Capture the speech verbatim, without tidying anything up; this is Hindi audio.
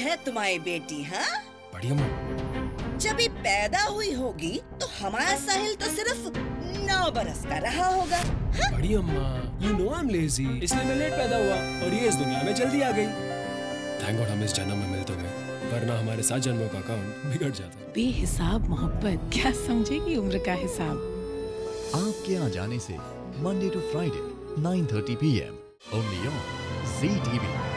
है तुम्हारी बेटी? हाँ, बड़ी अम्मा। जब ये पैदा हुई होगी तो हमारा साहिल तो सिर्फ नौ बरस का रहा होगा। हाँ? बड़ी अम्मा, you know I am lazy, इसलिए मैं लेट पैदा हुआ और ये इस दुनिया में जल्दी आ गई। थैंक गॉड हम इस जन्म में मिल तो गए, वरना हमारे सात जन्मों का अकाउंट बिगड़ जाता। बेहिसाब मोहब्बत क्या समझेगी उम्र का हिसाब। आपके आ जाने से Monday to Friday nine thirty P M only on Zee T we.